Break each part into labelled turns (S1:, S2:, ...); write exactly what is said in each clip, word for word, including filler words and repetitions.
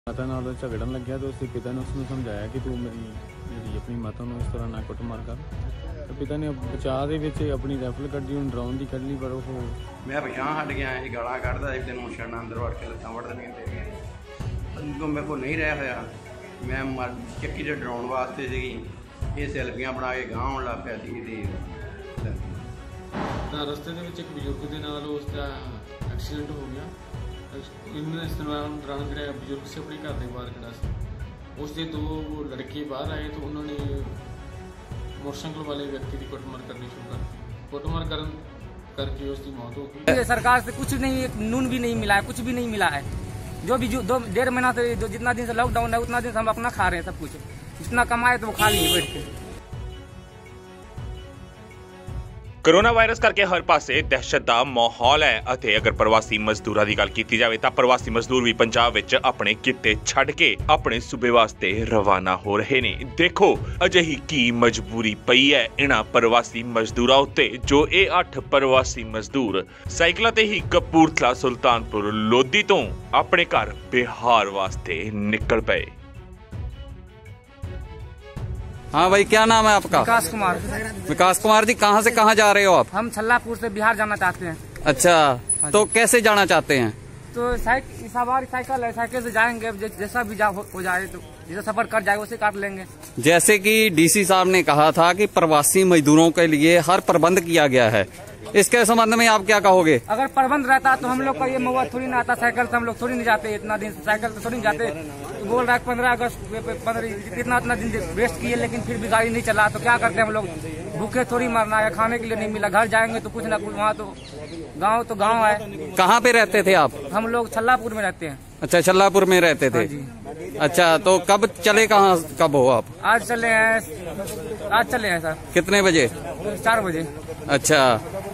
S1: माता नाल झगड़न लग्या तो उसके पिता ने उसने समझाया कि तू मेरी जी अपनी माता को इस तरह ना कुटमार कर। तो पिता ने बचाव दे विच अपनी राइफल कड्डी उन ड्राउन दी कड्ड ली पर वो
S2: मैं पिछां हट गया जी गालां कड्डदा एक दिन छड़ना अंदर वड़ के लत्तां वड़ देनियां तेरियां अगों मेरे को नहीं रह होया मैं मर चक्की ते डराउण वास्ते सीगी ये सैल्फियां बना के गांह आउण लग पिया सी ते
S3: रस्ते ਦੇ ਵਿੱਚ ਇੱਕ ਬਜ਼ੁਰਗ ਦੇ ਨਾਲ ਉਸ ਦਾ ਐਕਸੀਡੈਂਟ ਹੋ ਗਿਆ। ਇਹਨਾਂ ਇਸ ਦੌਰਾਨ ਜਿਹੜਾ ਬਜ਼ੁਰਗ ਸੀ ਆਪਣੇ ਘਰ ਦੇ ਬਾਹਰ ਖੜਾ ਸੀ ਉਸ ਦੇ ਦੋ ਲੜਕੇ ਬਾਹਰ ਆਏ तो उन्होंने मोटरसाइकिल वाले व्यक्ति की कुटमार करनी शुरू कर दी। कुटमार कर करके उसकी मौत हो गई।
S4: सरकार से कुछ नहीं, एक नून भी नहीं मिला है, कुछ भी नहीं मिला है। जो भी जो दो डेढ़ महीना से जो जितना दिन से लॉकडाउन है उतना दिन से हम अपना खा रहे हैं सब कुछ, जितना कमाए तो वो खा लिए बैठ के।
S5: कोरोना वायरस करके हर पासे दहशत का माहौल है ਅਤੇ अगर प्रवासी मजदूरों की गल की जाए तो प्रवासी मजदूर भी पंजाब विच अपने किते छड़ के अपने सूबे वास्ते रवाना हो रहे ने। देखो अजिही की मजबूरी पई है इन्हां प्रवासी मजदूरां उत्ते जो ये अठ प्रवासी मजदूर साइकिलों ते ही कपूरथला सुल्तानपुर लोधी तो अपने घर बिहार वास्ते निकल पे।
S6: हाँ भाई, क्या नाम है आपका?
S4: विकास कुमार।
S6: विकास कुमार जी, कहाँ से कहाँ जा रहे हो आप?
S4: हम छल्लापुर से बिहार जाना चाहते हैं।
S6: अच्छा, तो कैसे जाना चाहते हैं?
S4: तो साइकिल सवारी साइकिल है, साइकिल से जाएंगे, जैसा भी जा हो जाए तो जैसा सफर कर जाए उसे काट लेंगे।
S6: जैसे कि डीसी साहब ने कहा था कि प्रवासी मजदूरों के लिए हर प्रबंध किया गया है, इसके संबंध में आप क्या कहोगे?
S4: अगर प्रबंध रहता तो हम लोग का ये मौका थोड़ी ना आता, साइकिल से हम लोग थोड़ी नहीं जाते, इतना दिन साइकिल से थोड़ी नहीं जाते। तो बोल रहा है पंद्रह अगस्त पंद्रह इतना इतना दिन वेस्ट किए लेकिन फिर भी गाड़ी नहीं चला तो क्या करते हम लोग? भूखे थोड़ी मरना है, खाने के लिए नहीं मिला, घर जाएंगे तो कुछ ना कुछ, वहाँ तो गाँव तो गाँव है।
S6: कहाँ पे रहते थे आप?
S4: हम लोग छल्लापुर में रहते हैं।
S6: अच्छा, छल्लापुर में रहते थे। अच्छा, तो कब चले, कहाँ कब हो आप?
S4: आज चले हैं, आज चले हैं सर।
S6: कितने बजे?
S4: चार बजे।
S6: अच्छा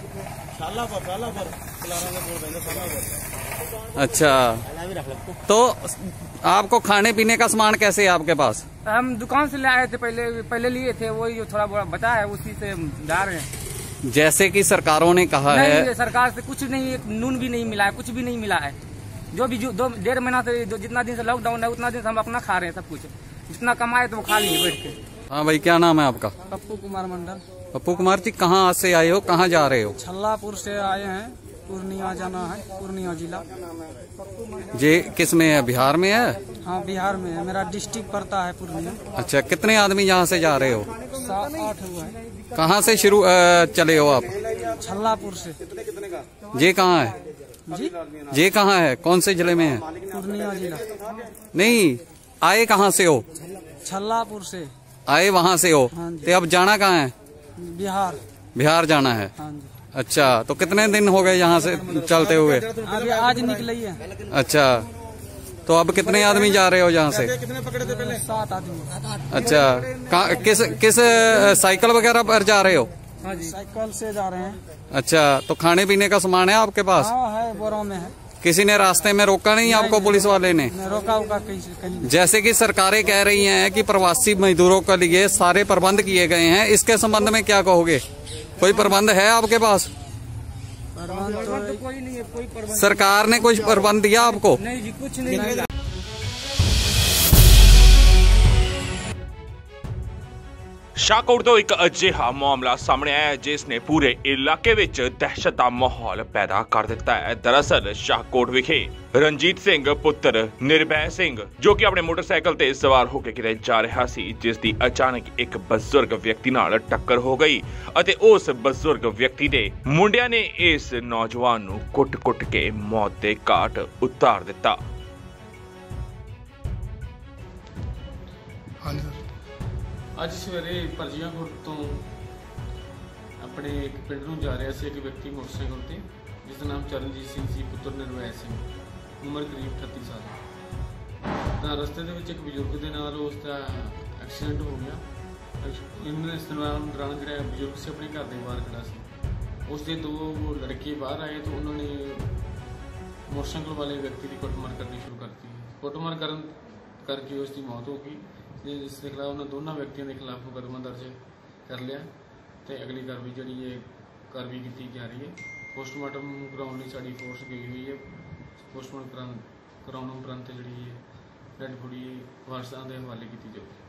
S6: अच्छा, तो आपको खाने पीने का सामान कैसे है आपके पास?
S4: हम दुकान से ले आए थे, पहले पहले लिए थे, वही थोड़ा बड़ा बचा है उसी से जा रहे हैं।
S6: जैसे कि सरकारों ने कहा है,
S4: सरकार से कुछ नहीं, एक नून भी नहीं मिला है, कुछ भी नहीं मिला है। जो भी जो दो डेढ़ महीना से जो जितना दिन से लॉकडाउन है उतना दिन से हम अपना खा रहे हैं सब कुछ, जितना कमाए तो वो खा लिए बैठ के।
S6: हाँ भाई, क्या नाम है आपका?
S4: पप्पू कुमार मंडल।
S6: पप्पू कुमार जी, कहाँ से आए हो, कहाँ जा रहे हो?
S4: छल्लापुर से आए हैं, पूर्णिया जाना है, पूर्णिया जिला।
S6: जी किस में है, बिहार में है?
S4: हाँ बिहार में है, मेरा डिस्ट्रिक्ट पड़ता है पूर्णिया।
S6: अच्छा, कितने आदमी यहाँ से जा रहे हो?
S4: सात आठ हुआ है।
S6: कहाँ से शुरू चले हो आप?
S4: छल्लापुर से।
S6: ये कहाँ है
S4: जी?
S6: ये कहाँ है, कौन से जिले में है?
S4: पूर्णिया जिला।
S6: नहीं, आए कहाँ से हो?
S4: छल्लापुर से
S6: आए, वहाँ से हो। तो अब जाना कहाँ है?
S4: बिहार।
S6: बिहार जाना है।
S4: हाँ जी।
S6: अच्छा, तो कितने दिन हो गए यहाँ से चलते हुए?
S4: अभी आज निकले है।
S6: अच्छा, तो अब कितने आदमी जा रहे हो यहाँ से?
S4: कितने पकड़े थे पहले? सात आदमी।
S6: अच्छा, किस किस साइकिल वगैरह पर जा रहे हो?
S4: हाँ जी, साइकिल से जा रहे हैं।
S6: अच्छा, तो खाने पीने का सामान है आपके पास?
S4: हाँ है, बोरों में है।
S6: किसी ने रास्ते में रोका नहीं, नहीं आपको? पुलिस वाले ने
S4: रोका उका कहीं?
S6: जैसे कि सरकारें कह रही हैं कि प्रवासी मजदूरों के लिए सारे प्रबंध किए गए हैं, इसके संबंध में क्या कहोगे? कोई प्रबंध है आपके पास?
S4: प्रबंध तो कोई नहीं है, कोई प्रबंध।
S6: सरकार ने कुछ प्रबंध दिया आपको?
S4: नहीं जी, कुछ नहीं।
S5: शाहकोट तो एक अजिहा मामला सामने आया जिसने पूरे इलाके विच दहशत का माहौल पैदा कर दिता है। दरअसल शाहकोट विखे रणजीत सिंह पुत्र निर्भय सिंह जो कि अपने मोटरसाइकिल ते सवार होकर किते जा रहा सी, जिसकी अचानक एक बजुर्ग व्यक्ति नाल टक्कर हो गई अते उस बजुर्ग व्यक्ति दे मुंडिया ने इस नौजवान नूं कुट-कुट के मौत दे घाट उतार दिता।
S3: ਅੱਜ ਸਵੇਰੇ ਪਰਜੀਆਂ ਕੋਟ ਤੋਂ ਆਪਣੇ ਇੱਕ ਪਿੰਡ ਨੂੰ ਜਾ ਰਿਹਾ ਸੀ ਇੱਕ ਵਿਅਕਤੀ ਮੋਟਰਸਾਈਕਲ ਤੇ, ਜਿਸ ਦਾ ਨਾਮ ਚਰਨਜੀਤ ਸਿੰਘ ਸੀ, ਪੁੱਤਰ ਨਿਰਵੈ ਸਿੰਘ, ਉਮਰ ਕਰੀਬ ਅਠੱਤੀ ਸਾਲ। ਤਾਂ ਰਸਤੇ ਦੇ ਵਿੱਚ ਇੱਕ ਬਜ਼ੁਰਗ ਦੇ ਨਾਲ ਉਸ ਦਾ ਐਕਸੀਡੈਂਟ ਹੋ ਗਿਆ। ਇਹਨਾਂ ਇਸ ਦੌਰਾਨ ਜਿਹੜਾ ਬਜ਼ੁਰਗ ਸੀ ਆਪਣੇ ਘਰ ਦੇ ਬਾਹਰ ਖੜਾ ਸੀ, ਉਸ ਦੇ ਦੋ ਲੜਕੇ ਬਾਹਰ ਆਏ तो उन्होंने मोटरसाइकिल वाले व्यक्ति की कुटमार करनी शुरू कर दी। कुटमार करन करके उसकी मौत हो गई। जिस के खिलाफ उन्होंने दोनों व्यक्तियों के खिलाफ मुकदमा दर्ज कर लिया तो अगली कार्रवाई जी है कार्रवाई की जा रही है। पोस्टमार्टम कराने साड़ी फोर्स गई हुई है। पोस्टमार्टम कराने उपरंत जी ਡੈਡ ਬੋਡੀ ਵਾਰਸਾਂ ਦੇ ਹਵਾਲੇ ਕੀਤੀ ਜਾਊਗੀ।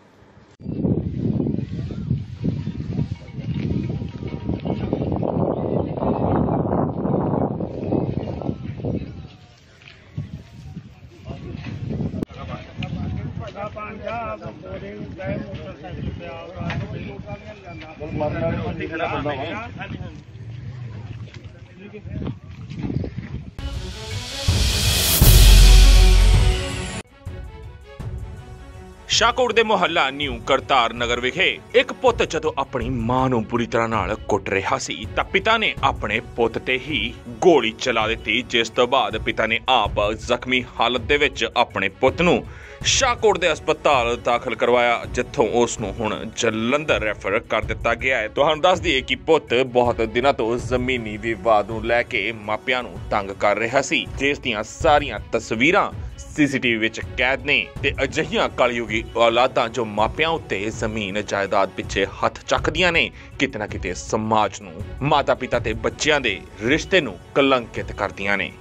S5: ਸ਼ਾਹਕੋਟ ਦੇ ਮੁਹੱਲਾ ਨਿਊ ਕਰਤਾਰ ਨਗਰ ਵਿਖੇ ਇੱਕ ਪੁੱਤ ਜਦੋਂ ਆਪਣੀ ਮਾਂ ਨੂੰ ਬੁਰੀ ਤਰ੍ਹਾਂ ਨਾਲ ਕੁੱਟ ਰਿਹਾ ਸੀ ਤਾਂ ਪਿਤਾ ਨੇ ਆਪਣੇ ਪੁੱਤ ਤੇ ਹੀ ਗੋਲੀ ਚਲਾ ਦਿੱਤੀ, ਜਿਸ ਤੋਂ ਬਾਅਦ ਪਿਤਾ ਨੇ ਆਪ ਜ਼ਖਮੀ ਹਾਲਤ ਦੇ ਵਿੱਚ ਆਪਣੇ ਪੁੱਤ ਨੂੰ ਸ਼ਾਹਕੋਟ ਦੇ ਹਸਪਤਾਲ ਦਾਖਲ ਕਰਵਾਇਆ, ਜਿੱਥੋਂ ਉਸ ਨੂੰ ਹੁਣ ਜਲੰਧਰ ਰੈਫਰ ਕਰ ਦਿੱਤਾ ਗਿਆ ਹੈ। ਤੁਹਾਨੂੰ ਦੱਸ ਦਈਏ ਕਿ ਪੁੱਤ ਬਹੁਤ ਦਿਨਾਂ ਤੋਂ ਜ਼ਮੀਨੀ ਵਿਵਾਦ ਨੂੰ ਲੈ ਕੇ ਮਾਪਿਆਂ ਨੂੰ ਤੰਗ ਕਰ ਰਿਹਾ ਸੀ, ਜਿਸ ਦੀਆਂ ਸਾਰੀਆਂ ਤਸਵੀਰਾਂ ਸੀਸੀਟੀਵੀ ਵਿੱਚ ਕੈਦ ਨੇ ਤੇ ਅਜਿਹੀਆਂ ਕਲਯੁਗੀ ਔਲਾਦਾਂ ਜੋ ਮਾਪਿਆਂ ਉੱਤੇ ਜ਼ਮੀਨ ਜਾਇਦਾਦ ਪਿੱਛੇ ਹੱਥ ਚੱਕਦੀਆਂ ਨੇ, ਕਿਤੇ ਨਾ ਕਿਤੇ ਸਮਾਜ ਨੂੰ, ਮਾਤਾ ਪਿਤਾ ਤੇ ਬੱਚਿਆਂ ਦੇ ਰਿਸ਼ਤੇ ਨੂੰ ਕਲੰਕਿਤ ਕਰਦੀਆਂ ਨੇ।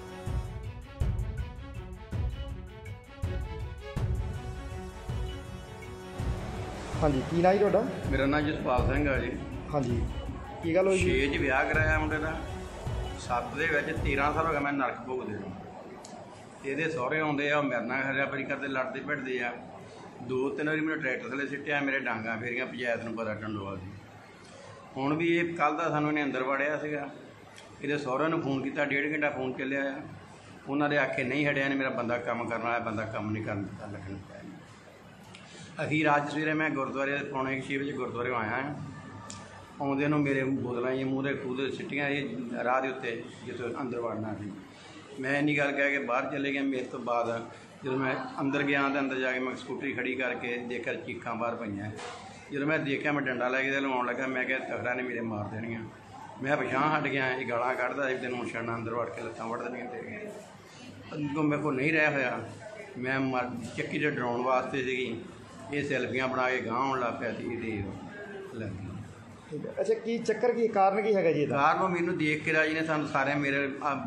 S7: ਹਾਂਜੀ, ਕੀ ਨਾਂ ਜੀ ਤੁਹਾਡਾ?
S2: ਮੇਰਾ ਨਾਮ ਜਸਪਾਲ ਸਿੰਘ ਆ ਜੀ।
S7: ਹਾਂਜੀ, ਕੀ ਗੱਲ ਹੋਈ ਜੀ?
S2: ਛੇ 'ਚ ਵਿਆਹ ਕਰਾਇਆ ਮੁੰਡੇ ਦਾ, ਸੱਤ ਦੇ ਵਿੱਚ ਤੇਰਾਂ ਸਾਲ ਹੋ ਗਿਆ ਮੈਂ ਨਰਕ ਭੋਗਦੇ ਨੂੰ। ਇਹਦੇ ਸਹੁਰੇ ਆਉਂਦੇ ਆ, ਉਹ ਮੇਰੇ ਨਾਲ ਹਰਿਆ ਪਰੀ ਕਰਦੇ, ਲੜਦੇ ਭਿੜਦੇ ਆ। ਦੋ ਤਿੰਨ ਵਾਰੀ ਮੈਨੂੰ ਟਰੈਕਟਰ ਥੱਲੇ ਸਿੱਟਿਆ, ਮੇਰੇ ਡਾਂਗਾਂ ਫੇਰੀਆਂ, ਪੰਚਾਇਤ ਨੂੰ ਪਤਾ ਢੰਡੋਆ ਦੀ। ਹੁਣ ਵੀ ਇਹ ਕੱਲ੍ਹ ਦਾ ਸਾਨੂੰ ਇਹਨੇ ਅੰਦਰ ਵੜਿਆ ਸੀਗਾ। ਇਹਦੇ ਸਹੁਰਿਆਂ ਨੂੰ ਫੋਨ ਕੀਤਾ, ਡੇਢ ਘੰਟਾ ਫੋਨ ਚੱਲਿਆ ਆ। ਉਹਨਾਂ ਦੇ ਆਖੇ ਨਹੀਂ ਹਟਿਆ ਨੇ, ਮੇਰਾ ਬੰਦਾ ਕੰਮ ਕਰਨ ਵਾਲਾ, ਬੰਦਾ ਕੰਮ ਨਹੀਂ ਕਰਨ ਦਿੱਤਾ, ਲੱਗਣ ਪਿਆ। ਅਖੀਰ ਅੱਜ ਸਵੇਰੇ ਮੈਂ ਗੁਰਦੁਆਰੇ ਪੌਣੇ ਛੇ ਵਜੇ ਗੁਰਦੁਆਰੇ ਆਇਆ ਹਾਂ। ਆਉਂਦੇ ਨੂੰ ਮੇਰੇ ਬੋਤਲਾਂ ਜੀ ਮੂਹਰੇ ਖੂਹ ਦੇ ਸਿੱਟੀਆਂ, ਇਹ ਰਾਹ ਦੇ ਉੱਤੇ ਜਿੱਥੇ ਅੰਦਰ ਵੜਨਾ ਸੀ। ਮੈਂ ਇੰਨੀ ਗੱਲ ਕਹਿ ਕੇ ਬਾਹਰ ਚਲੇ ਗਿਆ। ਮੇਰੇ ਤੋਂ ਬਾਅਦ ਜਦੋਂ ਮੈਂ ਅੰਦਰ ਗਿਆ ਤਾਂ ਅੰਦਰ ਜਾ ਕੇ ਮੈਂ ਸਕੂਟਰੀ ਖੜੀ ਕਰਕੇ ਦੇਖਿਆ ਚੀਖਾਂ ਬਾਹਰ ਪਈਆਂ। ਜਦੋਂ ਮੈਂ ਦੇਖਿਆ ਮੈਂ ਡੰਡਾ ਲੈ ਕੇ ਲਵਾਉਣ ਲੱਗਾ, ਮੈਂ ਕਿਹਾ ਤਗੜਾ ਨੇ ਮੇਰੇ ਮਾਰ ਦੇਣੀਆਂ। ਮੈਂ ਪਛਾਣ ਹਟ ਗਿਆ, ਇਹ ਗਾਲਾਂ ਕੱਢਦਾ ਸੀ, ਤੈਨੂੰ ਛੱਡਣਾ, ਅੰਦਰ ਵੜ ਕੇ ਲੱਤਾਂ ਵੜ ਦੇਣੀਆਂ ਤੇਰੀਆਂ। ਅੱਗੋਂ ਮੇਰੇ ਕੋਲ ਨਹੀਂ ਰਹਿ ਹੋਇਆ, ਮੈਂ ਮਰ ਚੱਕੀ 'ਚ ਡਰਾਉਣ ਵਾਸਤੇ ਸੀਗੀ। ਇਹ ਸੈਲਫੀਆਂ ਬਣਾ ਕੇ ਗਾਂਹ ਆਉਣ ਲੱਗ ਪਿਆ ਸੀ ਇਹਦੇ ਲੱਗ ਗਈ।
S7: ਠੀਕ ਹੈ, ਅੱਛਾ ਕੀ ਚੱਕਰ, ਕੀ ਕਾਰਨ ਕੀ ਹੈਗਾ ਜੀ ਇਹਦਾ?
S2: ਕਾਰਨ ਮੈਨੂੰ ਦੇਖ ਕੇ ਰਾਜੀ ਨੇ ਸਾਨੂੰ ਸਾਰਿਆਂ ਮੇਰੇ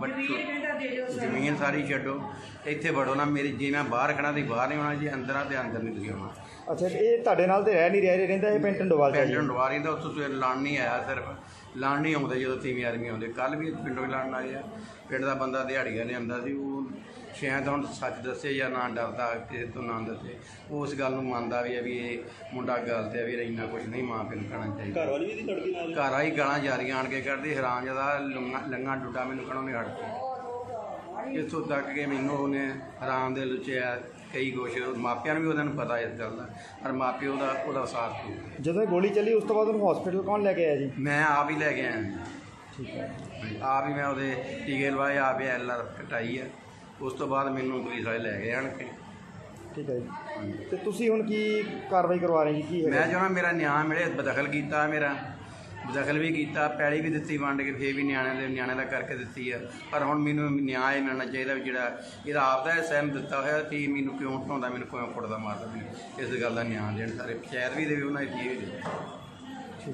S2: ਜ਼ਮੀਨ ਸਾਰੀ ਛੱਡੋ, ਇੱਥੇ ਵੜੋ ਨਾ, ਮੇਰੀ ਜੇ ਮੈਂ ਬਾਹਰ ਖੜਾ ਤੇ ਬਾਹਰ ਨਹੀਂ ਆਉਣਾ, ਜੀ ਅੰਦਰ ਆ ਤੇ ਅੰਦਰ ਨਹੀਂ ਤੁਸੀਂ ਆਉਣਾ।
S7: ਅੱਛਾ, ਇਹ ਤੁਹਾਡੇ ਨਾਲ ਤੇ ਰਹਿ ਨਹੀਂ ਰਿਹਾ, ਰਹਿੰਦਾ ਇਹ ਪਿੰਡ ਢੰਡੋਵਾਲ
S2: ਪਿੰਡ ਢੰਡੋਵਾਲ ਰਹਿੰਦਾ, ਉੱਥੋਂ ਸਵੇਰ ਲੜਨ ਨਹੀਂ ਆਇਆ, ਸਿਰਫ ਲੜਨ ਨਹੀਂ ਆਉਂਦੇ ਜਦੋਂ ਤੀਵੀਂ ਆਦਮੀ ਆਉਂਦੇ। ਕੱਲ੍ਹ ਵੀ ਪਿੰਡੋਂ ਹੀ ਲੜਨ ਆਏ ਆ। ਪਿੰਡ ਦਾ ਬੰਦਾ ਦਿਹਾੜੀਆਂ ਲਿਆਂਦਾ ਸੀ, ਉਹ ਸ਼ਾਇਦ ਹੁਣ ਸੱਚ ਦੱਸੇ ਜਾਂ ਨਾ ਡਰਦਾ ਕਿਸੇ ਤੋਂ ਨਾ ਦੱਸੇ, ਉਸ ਗੱਲ ਨੂੰ ਮੰਨਦਾ ਵੀ ਹੈ ਵੀ ਇਹ ਮੁੰਡਾ ਗਲਤ ਹੈ, ਵੀ ਇੰਨਾ ਕੁਛ ਨਹੀਂ ਮਾਂ ਪਿਓ ਨੂੰ ਕਹਿਣਾ ਚਾਹੀਦਾ। ਘਰ ਵਾਲੀ ਵੀ ਲੜਦੀ ਨਾਲ, ਘਰ ਵਾਲੀ ਗਾਲਾਂ ਜਾਰੀਆਂ ਆਣ ਕੇ ਕੱਢਦੀ, ਹਰਾਮ ਜਿਹਾ ਲੰਗਾ ਡੁੱਡਾ ਮੈਨੂੰ ਕਹਿਣਾ ਨਹੀਂ ਹਟਦੀ। ਇੱਥੋਂ ਤੱਕ ਕਿ ਮੈਨੂੰ ਉਹਨੇ ਹਰਾਮ ਦੇ ਲੁੱਚਿਆ ਕਈ ਕੁਛ, ਮਾਪਿਆਂ ਨੂੰ ਵੀ ਉਹਨਾਂ ਨੂੰ ਪਤਾ ਇਸ ਗੱਲ ਦਾ, ਪਰ ਮਾਪਿਓ ਦਾ ਉਹਦਾ ਸਾਥ ਨਹੀਂ।
S7: ਜਦੋਂ ਗੋਲੀ ਚੱਲੀ ਉਸ ਤੋਂ ਬਾਅਦ ਉਹਨੂੰ ਹਸਪੀਟਲ ਕੌਣ ਲੈ ਕੇ ਆਇਆ ਜੀ?
S2: ਮੈਂ ਆਪ ਹੀ ਲੈ ਕੇ ਆਇਆ।
S7: ਠੀਕ ਹੈ,
S2: ਆਪ ਹੀ ਮੈਂ ਉਹਦੇ ਟੀਕੇ ਲਵਾਏ, ਆਪ ਹੀ ਐਲ ਆਰ ਕਟਾਈ ਹੈ। ਉਸ ਤੋਂ ਬਾਅਦ ਮੈਨੂੰ ਪੁਲਿਸ ਵਾਲੇ ਲੈ ਗਏ ਆਣ ਕੇ।
S7: ਠੀਕ ਹੈ ਜੀ, ਤੇ ਤੁਸੀਂ ਹੁਣ ਕੀ ਕਾਰਵਾਈ ਕਰਵਾ ਰਹੇ ਜੀ? ਕੀ
S2: ਮੈਂ ਚਾਹੁੰਦਾ ਮੇਰਾ ਨਿਆਂ ਮਿਲੇ। ਬਦਖਲ ਕੀਤਾ, ਮੇਰਾ ਬਦਖਲ ਵੀ ਕੀਤਾ, ਪੈਲੀ ਵੀ ਦਿੱਤੀ ਵੰਡ ਕੇ, ਫੇਰ ਵੀ ਨਿਆਣਿਆਂ ਦੇ ਨਿਆਣਿਆਂ ਦਾ ਕਰਕੇ ਦਿੱਤੀ ਆ। ਪਰ ਹੁਣ ਮੈਨੂੰ ਨਿਆਂ ਇਹ ਮਿਲਣਾ ਚਾਹੀਦਾ ਵੀ ਜਿਹੜਾ ਇਹਦਾ ਆਪ ਦਾ ਸਹਿਮ ਦਿੱਤਾ ਹੋਇਆ ਸੀ, ਮੈਨੂੰ ਕਿਉਂ ਢਾਉਂਦਾ, ਮੈਨੂੰ ਕਿਉਂ ਕੁੱਟਦਾ ਮਾਰਦਾ, ਮੈਨੂੰ ਇਸ ਗੱਲ ਦਾ ਨਿਆਂ ਦੇਣ ਸਾਰੇ ਪੰਚਾਇਤ ਵੀ ਦੇਵੇ, ਉਹਨਾਂ ਦੀ ਦੇ।
S7: ਠੀਕ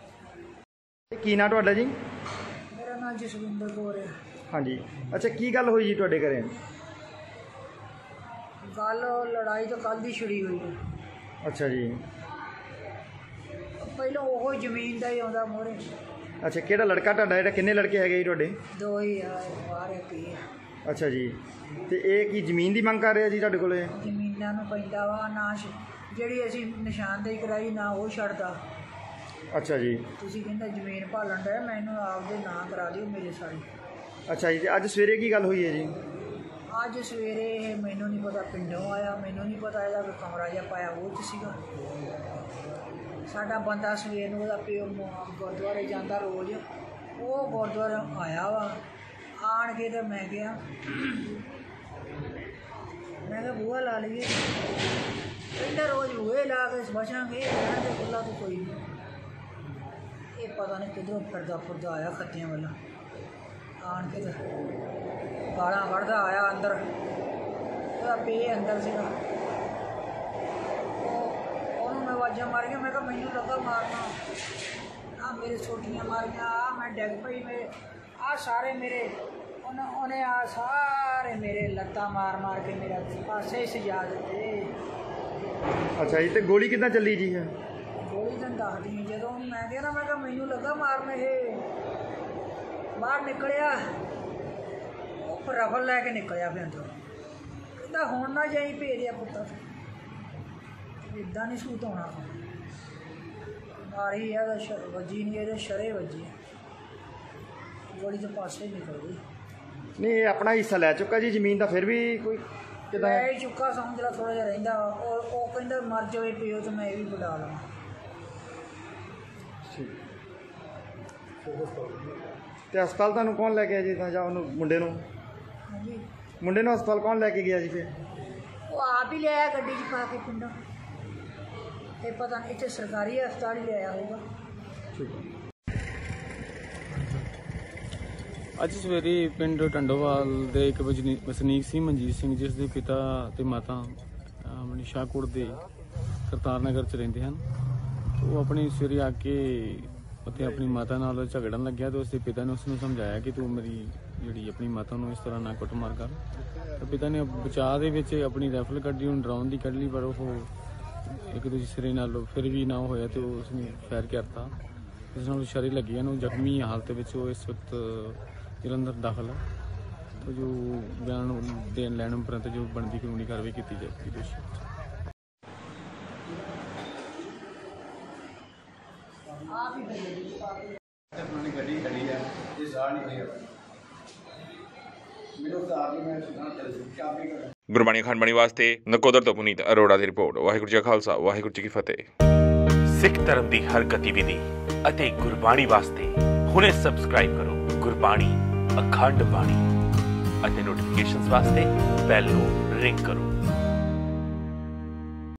S7: ਹੈ, ਕੀ ਨਾਂ ਤੁਹਾਡਾ ਜੀ?
S8: ਮੇਰਾ ਨਾਮ ਜਸਵਿੰਦਰ ਕੌਰ ਹੈ।
S7: ਹਾਂਜੀ, ਅੱਛਾ ਕੀ ਗੱਲ ਹੋਈ ਜੀ ਤੁਹਾਡੇ ਘਰੇ?
S8: ਗੱਲ ਲੜਾਈ ਤਾਂ ਕੱਲ੍ਹ ਦੀ ਛਿੜੀ ਹੋਈ ਹੈ।
S7: ਅੱਛਾ ਜੀ,
S8: ਪਹਿਲਾਂ ਉਹ ਜ਼ਮੀਨ ਦਾ ਹੀ ਆਉਂਦਾ ਮੋਹਰੇ।
S7: ਅੱਛਾ, ਕਿਹੜਾ ਲੜਕਾ ਤੁਹਾਡਾ? ਜਿਹੜਾ ਕਿੰਨੇ ਲੜਕੇ ਹੈਗੇ ਜੀ ਤੁਹਾਡੇ?
S8: ਦੋ ਹੀ ਆ, ਬਾਹਰ ਇੱਕ ਹੀ ਆ।
S7: ਅੱਛਾ ਜੀ, ਤੇ ਇਹ ਕੀ ਜ਼ਮੀਨ ਦੀ ਮੰਗ ਕਰ ਰਿਹਾ ਜੀ ਤੁਹਾਡੇ ਕੋਲ?
S8: ਜ਼ਮੀਨਾਂ ਨੂੰ ਪੈਂਦਾ ਵਾ ਨਾ, ਜਿਹੜੀ ਅਸੀਂ ਨਿਸ਼ਾਨਦੇਹੀ ਕਰਾਈ ਨਾ ਉਹ ਛੱਡਦਾ।
S7: ਅੱਛਾ ਜੀ,
S8: ਤੁਸੀਂ ਕਹਿੰਦਾ ਜ਼ਮੀਨ ਭਾਲਣ ਦਾ, ਮੈਨੂੰ ਆਪਦੇ ਨਾਂ ਕਰਾ ਦਿਓ ਮੇਰੇ ਸਾਰੀ।
S7: ਅੱਛਾ ਜੀ, ਤੇ ਅੱਜ ਸਵੇਰੇ ਕੀ ਗੱਲ ਹੋਈ ਹੈ ਜੀ?
S8: ਅੱਜ ਸਵੇਰੇ ਇਹ ਮੈਨੂੰ ਨਹੀਂ ਪਤਾ, ਪਿੰਡੋਂ ਆਇਆ, ਮੈਨੂੰ ਨਹੀਂ ਪਤਾ ਇਹਦਾ ਕੋਈ ਕਮਰਾ ਜਿਹਾ ਪਾਇਆ ਉਹ 'ਚ ਸੀਗਾ। ਸਾਡਾ ਬੰਦਾ ਸਵੇਰ ਨੂੰ ਉਹਦਾ ਪਿਓ ਗੁਰਦੁਆਰੇ ਜਾਂਦਾ ਰੋਜ਼, ਉਹ ਗੁਰਦੁਆਰੇ ਆਇਆ ਵਾ। ਆਣ ਕੇ ਤੇ ਮੈਂ ਗਿਆ, ਮੈਂ ਕਿਹਾ ਬੂਹਾ ਲਾ ਲਈਏ। ਕਹਿੰਦਾ ਰੋਜ਼ ਬੂਹੇ ਲਾ ਕੇ ਬਚਾਂਗੇ, ਰਹਿਣ ਦੇ ਖੁੱਲ੍ਹਾ ਤਾਂ ਕੋਈ ਨਹੀਂ। ਇਹ ਪਤਾ ਨਹੀਂ ਕਿੱਧਰੋਂ ਫਿਰਦਾ ਫਿਰਦਾ ਆਇਆ ਖੱਤਿਆਂ ਵੱਲ। ਆਣ ਕੇ ਤੇ ਗਾਲਾਂ ਕੱਢਦਾ ਆਇਆ ਅੰਦਰ, ਉਹਦਾ ਪੇ ਅੰਦਰ ਸੀਗਾ। ਉਹਨੂੰ ਮੈਂ ਆਵਾਜ਼ਾਂ ਮਾਰੀਆਂ, ਮੈਂ ਕਿਹਾ ਮੈਨੂੰ ਲੱਗਾ ਮਾਰਨਾ, ਆ ਮੇਰੇ ਛੋਟੀਆਂ ਮਾਰੀਆਂ, ਆ ਮੈਂ ਡਿੱਗ ਪਈ, ਮੇਰੇ ਆ ਸਾਰੇ ਮੇਰੇ ਉਹਨੇ ਉਹਨੇ ਆ ਸਾਰੇ ਮੇਰੇ ਲੱਤਾਂ ਮਾਰ ਮਾਰ ਕੇ ਮੇਰਾ ਪਾਸੇ ਸਜਾ ਦਿੱਤੇ।
S7: ਅੱਛਾ ਜੀ, ਤੇ ਗੋਲੀ ਕਿੱਦਾਂ ਚੱਲੀ ਜੀ ਹੈ?
S8: ਗੋਲੀ ਤਾਂ ਦੱਸਦੀ ਜਦੋਂ ਮੈਂ ਕਿਹਾ ਨਾ, ਮੈਂ ਕਿਹਾ ਮੈਨੂੰ ਲੱਗਾ ਮਾਰਨ, ਇਹ ਬਾਹਰ ਨਿਕਲਿਆ, ਉਹ ਰਫਲ ਲੈ ਕੇ ਨਿਕਲਿਆ ਫਿਰ ਅੰਦਰੋਂ। ਕਹਿੰਦਾ ਹੁਣ ਨਾ ਜਾਈ, ਭੇਜਿਆ ਪੁੱਤਰ, ਇੱਦਾਂ ਨਹੀਂ ਸੂਤ ਹੋਣਾ। ਮਾਰੀ ਇਹਦਾ ਸ਼ ਵੱਜੀ ਨਹੀਂ, ਇਹਦੇ ਸ਼ਰੇ ਵੱਜੀ, ਗੋਲੀ ਤੋਂ ਪਾਸੇ ਨਿਕਲ ਗਈ।
S7: ਨਹੀਂ, ਇਹ ਆਪਣਾ ਹਿੱਸਾ ਲੈ ਚੁੱਕਾ ਜੀ ਜ਼ਮੀਨ ਦਾ, ਫਿਰ ਵੀ ਕੋਈ ਕਿੱਦਾਂ?
S8: ਲੈ ਹੀ ਚੁੱਕਾ, ਸਮਝ ਲਾ ਥੋੜ੍ਹਾ ਜਿਹਾ ਰਹਿੰਦਾ। ਉਹ ਉਹ ਕਹਿੰਦਾ ਮਰ ਜਾਵੇ ਪਿਓ ਤੇ ਮੈਂ ਇਹ ਵੀ ਬੁਲਾ ਲਵਾਂ।
S7: ਤੇ ਹਸਪਤਾਲ ਤੁਹਾਨੂੰ ਕੌਣ ਲੈ ਕੇ ਆਇਆ ਜੀ ਤਾਂ, ਜਾਂ ਉਹਨੂੰ ਮੁੰਡੇ ਨੂੰ?
S8: ਹਾਂਜੀ,
S7: ਮੁੰਡੇ ਨੂੰ ਹਸਪਤਾਲ ਕੌਣ ਲੈ ਕੇ ਗਿਆ ਜੀ ਫਿਰ?
S8: ਉਹ ਆਪ ਹੀ ਲਿਆਇਆ ਗੱਡੀ 'ਚ ਪਾ ਕੇ ਪਿੰਡੋਂ। ਇਹ ਪਤਾ ਨਹੀਂ, ਇੱਥੇ ਸਰਕਾਰੀ ਹਸਪਤਾਲ ਹੀ ਲਿਆਇਆ ਹੋਊਗਾ।
S1: ਅੱਜ ਸਵੇਰੇ ਪਿੰਡ ਟੰਡੋਵਾਲ ਦੇ ਇੱਕ ਵਜਨੀ- ਵਸਨੀਕ ਸੀ ਮਨਜੀਤ ਸਿੰਘ, ਜਿਸ ਦੇ ਪਿਤਾ ਤੇ ਮਾਤਾ ਆਪਣੀ ਸ਼ਾਹਕੋਟ ਦੇ ਕਰਤਾਰ ਨਗਰ 'ਚ ਰਹਿੰਦੇ ਹਨ। ਉਹ ਆਪਣੀ ਸਵੇਰੇ ਆ ਕੇ ਉੱਥੇ ਆਪਣੀ ਮਾਤਾ ਨਾਲ ਝਗੜਨ ਲੱਗਿਆ ਤੇ ਉਸਦੇ ਪਿਤਾ ਨੇ ਉਸਨੂੰ ਸਮਝਾਇਆ ਕਿ ਤੂੰ ਮੇਰੀ ਜਿਹੜੀ ਆਪਣੀ ਮਾਤਾ ਨੂੰ ਇਸ ਤਰ੍ਹਾਂ ਨਾ ਕੁੱਟਮਾਰ ਕਰ। ਤੇ ਪਿਤਾ ਨੇ ਬਚਾਅ ਦੇ ਵਿੱਚ ਆਪਣੀ ਰਾਈਫਲ ਕੱਢੀ, ਉਹਨੂੰ ਡਰਾਉਣ ਦੀ ਕੱਢ ਲਈ, ਪਰ ਉਹ ਇੱਕ ਦੂਸਰੇ ਨਾਲ ਫਿਰ ਵੀ ਨਾ ਹੋਇਆ ਤੇ ਉਹ ਉਸਨੂੰ ਫਾਇਰ ਕਰਤਾ, ਜਿਸ ਨਾਲ ਸ਼ਰੇ ਲੱਗੀ। ਉਹਨੂੰ ਜ਼ਖਮੀ ਹਾਲਤ ਵਿੱਚ ਉਹ ਇਸ ਵਕਤ ਜਲੰਧਰ ਦਾਖਲ ਹੈ। ਤੇ ਜੋ ਬਿਆਨ ਦੇਣ ਲੈਣ ਉਪਰੰਤ ਜੋ ਬਣਦੀ ਕਾਨੂੰਨੀ ਕਾਰਵਾਈ ਕੀਤੀ ਜਾਏਗੀ ਦੋਸ਼ੀ।
S2: ਗੱਡੀ ਖੜੀ ਹੈ, ਇਹ ਸਾਹ ਨਹੀਂ ਰਿਹਾ ਮੈਨੂੰ ਤਾਂ ਆਪ ਹੀ ਮੈਂ ਸੁਣਾ ਚਾਬੀ ਕਰ।
S5: ਗੁਰਬਾਣੀ ਅਖੰਡ ਬਾਣੀ ਵਾਸਤੇ ਨਕੋਦਰ ਤੋਂ ਪੁਨੀਤ ਅਰੋੜਾ ਦੀ ਰਿਪੋਰਟ। ਵਾਹਿਗੁਰੂ ਜੀ ਕਾ ਖਾਲਸਾ, ਵਾਹਿਗੁਰੂ ਜੀ ਕੀ ਫਤਿਹ।
S9: ਸਿੱਖ ਧਰਮ ਦੀ ਹਰ ਗਤੀਵਿਧੀ ਅਤੇ ਗੁਰਬਾਣੀ ਵਾਸਤੇ ਹੁਣੇ ਸਬਸਕ੍ਰਾਈਬ ਕਰੋ ਗੁਰਬਾਣੀ ਅਖੰਡ ਬਾਣੀ ਅਤੇ ਨੋਟੀਫਿਕੇਸ਼ਨਸ ਵਾਸਤੇ ਬੈਲ ਨੂੰ ਰਿੰਗ ਕਰੋ।